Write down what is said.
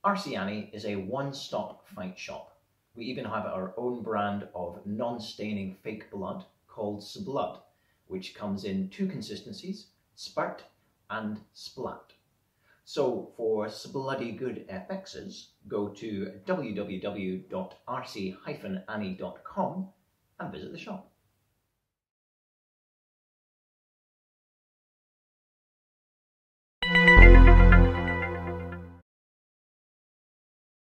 RC Annie is a one-stop fight shop. We even have our own brand of non-staining fake blood called SBlood, which comes in two consistencies, spurt and splat. So for sbloody good FXs, go to www.rc-annie.com and visit the shop.